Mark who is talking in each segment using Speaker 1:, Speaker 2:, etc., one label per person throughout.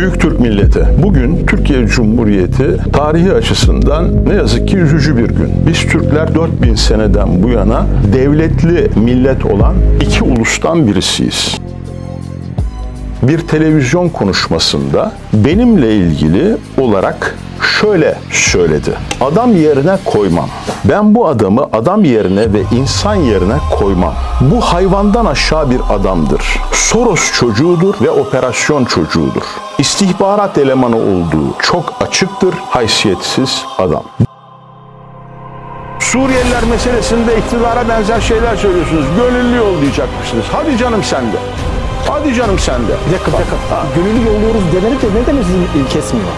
Speaker 1: Büyük Türk milleti. Bugün Türkiye Cumhuriyeti tarihi açısından ne yazık ki üzücü bir gün. Biz Türkler 4000 seneden bu yana devletli millet olan iki ulustan birisiyiz. Bir televizyon konuşmasında benimle ilgili olarak şöyle söyledi. Adam yerine koymam. Ben bu adamı adam yerine ve insan yerine koymam. Bu hayvandan aşağı bir adamdır. Soros çocuğudur ve operasyon çocuğudur. İstihbarat elemanı olduğu çok açıktır, haysiyetsiz adam. Suriyeliler meselesinde iktidara benzer şeyler söylüyorsunuz. Gönüllü yollayacakmışsınız. Hadi canım sende. Hadi canım sende.
Speaker 2: Bir dakika. Gönüllü yolluyoruz demedik de neden sizin kesmiyor?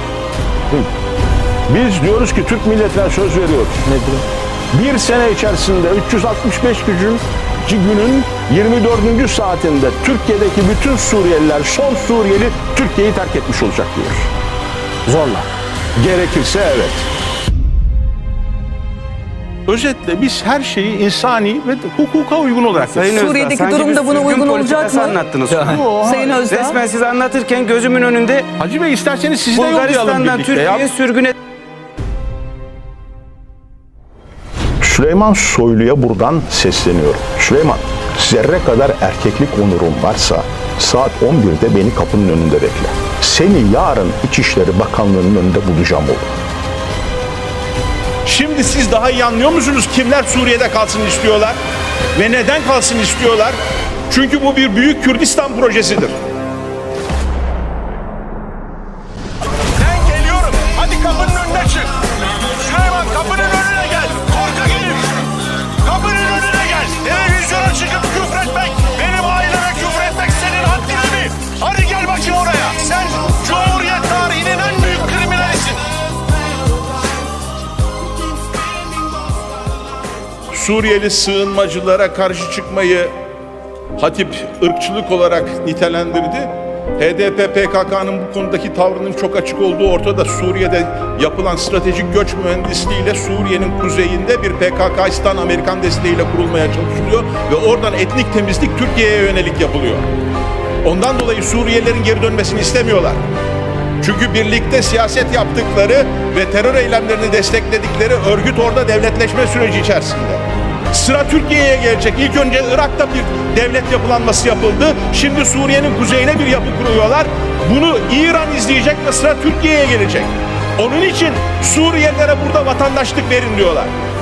Speaker 1: Biz diyoruz ki Türk milletine söz veriyoruz.
Speaker 2: Nedir?
Speaker 1: Bir sene içerisinde 365 günün 24. saatinde Türkiye'deki bütün Suriyeliler, son Suriyeli Türkiye'yi terk etmiş olacak diyoruz.
Speaker 2: Zorla.
Speaker 1: Gerekirse evet. Özetle biz her şeyi insani ve hukuka uygun olarak
Speaker 3: Suriye'deki durumda buna uygun olacak mı?
Speaker 4: Anlattınız.
Speaker 3: Sayın Özdağ.
Speaker 4: Resmen siz anlatırken gözümün önünde
Speaker 1: Hacı Bey isterseniz sizi de yollayalım
Speaker 4: Bulgaristan'dan
Speaker 1: birlikte ya.
Speaker 4: Türkiye'ye sürgün
Speaker 1: Süleyman Soylu'ya buradan sesleniyorum. Süleyman, zerre kadar erkeklik onurun varsa saat 11'de beni kapının önünde bekle. Seni yarın İçişleri Bakanlığı'nın önünde bulacağım oğlum.
Speaker 5: Şimdi siz daha iyi anlıyor musunuz kimler Suriye'de kalsın istiyorlar ve neden kalsın istiyorlar? Çünkü bu bir büyük Kürdistan projesidir. Ben geliyorum. Hadi kapının önüne çık. Süleyman kapının önüne gel. Korkak herif. Kapının önüne gel. Televizyona çıkıp küfretmek, benim aileme küfretmek senin haddine mi? Hadi gel bakayım oraya. Sen Cumhuriyet tarihinin en büyük kriminalisin. Suriyeli sığınmacılara karşı çıkmayı Hatip ırkçılık olarak nitelendirdi. HDP PKK'nın bu konudaki tavrının çok açık olduğu ortada. Suriye'de yapılan stratejik göç mühendisliğiyle Suriye'nin kuzeyinde bir PKKistan Amerikan desteğiyle kurulmaya çalışılıyor ve oradan etnik temizlik Türkiye'ye yönelik yapılıyor. Ondan dolayı Suriyelilerin geri dönmesini istemiyorlar. Çünkü birlikte siyaset yaptıkları ve terör eylemlerini destekledikleri örgüt orada devletleşme süreci içerisinde. Sıra Türkiye'ye gelecek. İlk önce Irak'ta bir devlet yapılanması yapıldı. Şimdi Suriye'nin kuzeyine bir yapı kuruyorlar. Bunu İran izleyecek ve sıra Türkiye'ye gelecek. Onun için Suriyelilere burada vatandaşlık verin diyorlar.